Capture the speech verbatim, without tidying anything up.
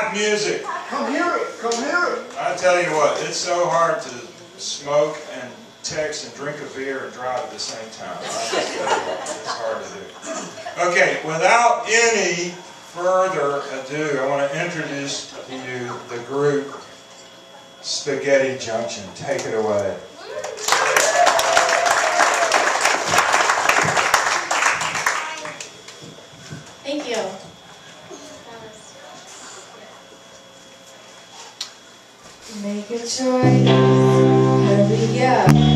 rap music. Come hear it. Come hear it. I tell you what, it's so hard to smoke and text and drink a beer and drive at the same time. It's hard to do. Okay, without any further ado, I want to introduce to you the group Spaghetti Junction. Take it away. Thank you. Make a choice. Here we go.